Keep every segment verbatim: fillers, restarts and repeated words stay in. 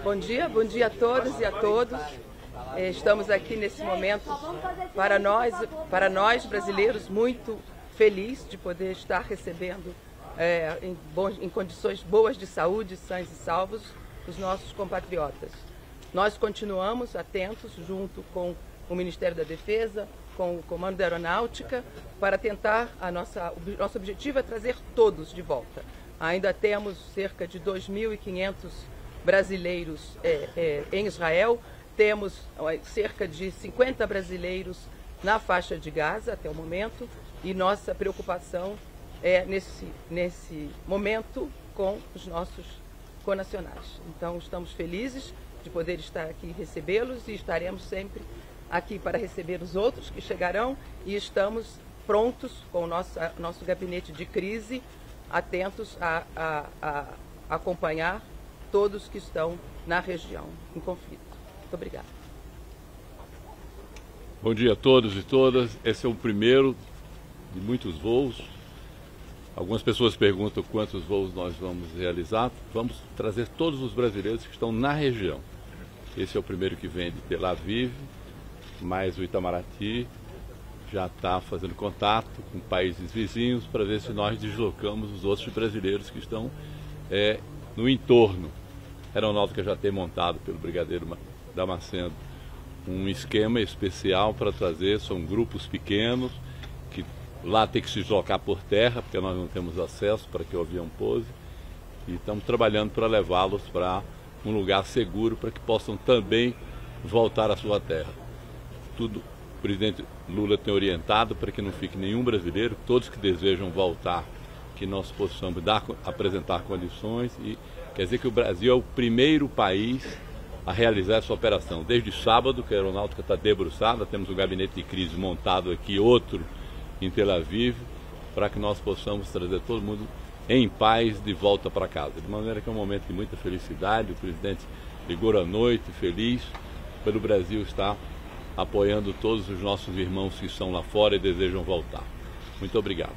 Bom dia, bom dia a todas e a todos. Estamos aqui nesse momento, para nós, para nós brasileiros, muito feliz de poder estar recebendo é, em, bons, em condições boas de saúde, sãos e salvos, os nossos compatriotas. Nós continuamos atentos, junto com o Ministério da Defesa, com o Comando da Aeronáutica, para tentar, a nossa, o nosso objetivo é trazer todos de volta. Ainda temos cerca de dois mil e quinhentos brasileiros é, é, em Israel, temos cerca de cinquenta brasileiros na faixa de Gaza até o momento, e nossa preocupação é nesse, nesse momento com os nossos connacionais. Então estamos felizes de poder estar aqui e recebê-los, e estaremos sempre aqui para receber os outros que chegarão, e estamos prontos com o nosso, a, nosso gabinete de crise, atentos a, a, a acompanhar todos que estão na região em conflito. Muito obrigada. Bom dia a todos e todas. Esse é o primeiro de muitos voos. Algumas pessoas perguntam quantos voos nós vamos realizar. Vamos trazer todos os brasileiros que estão na região. Esse é o primeiro que vem de Tel Aviv, mas o Itamaraty já está fazendo contato com países vizinhos para ver se nós deslocamos os outros brasileiros que estão é, no entorno. A aeronáutica já tem montado pelo brigadeiro Damasceno um esquema especial para trazer, são grupos pequenos, que lá tem que se deslocar por terra, porque nós não temos acesso para que o avião pouse, e estamos trabalhando para levá-los para um lugar seguro para que possam também voltar à sua terra. Tudo o presidente Lula tem orientado para que não fique nenhum brasileiro, todos que desejam voltar, que nós possamos dar, apresentar condições, e quer dizer que o Brasil é o primeiro país a realizar essa operação. Desde sábado, que a aeronáutica está debruçada, temos um gabinete de crise montado aqui, outro em Tel Aviv, para que nós possamos trazer todo mundo em paz de volta para casa. De maneira que é um momento de muita felicidade. O presidente ligou à noite, feliz pelo Brasil estar apoiando todos os nossos irmãos que estão lá fora e desejam voltar. Muito obrigado.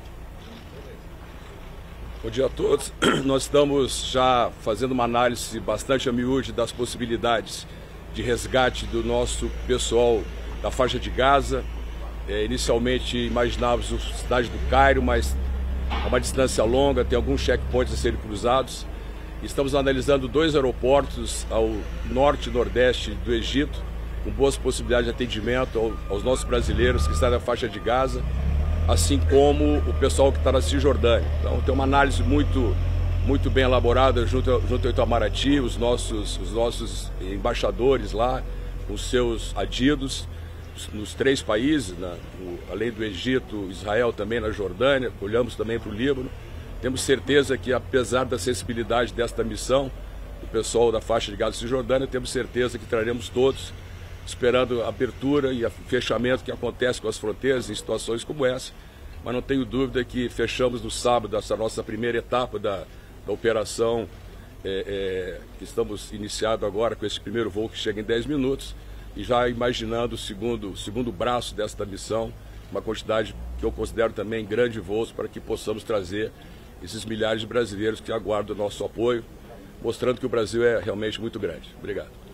Bom dia a todos. Nós estamos já fazendo uma análise bastante a miúde das possibilidades de resgate do nosso pessoal da faixa de Gaza. É, inicialmente imaginávamos a cidade do Cairo, mas é uma distância longa, tem alguns checkpoints a serem cruzados. Estamos analisando dois aeroportos ao norte e nordeste do Egito, com boas possibilidades de atendimento aos nossos brasileiros que estão na faixa de Gaza, assim como o pessoal que está na Cisjordânia. Então tem uma análise muito, muito bem elaborada junto, junto ao Itamaraty, os nossos, os nossos embaixadores lá, os seus adidos, nos três países, né? o, além do Egito, Israel também na Jordânia, olhamos também para o Líbano. Temos certeza que, apesar da sensibilidade desta missão, o pessoal da faixa de Gaza e Cisjordânia, temos certeza que traremos todos, esperando a abertura e o fechamento que acontece com as fronteiras em situações como essa. Mas não tenho dúvida que fechamos no sábado essa nossa primeira etapa da, da operação é, é, que estamos iniciando agora com esse primeiro voo que chega em dez minutos, e já imaginando o segundo, segundo braço desta missão, uma quantidade que eu considero também grande de voos para que possamos trazer esses milhares de brasileiros que aguardam o nosso apoio, mostrando que o Brasil é realmente muito grande. Obrigado.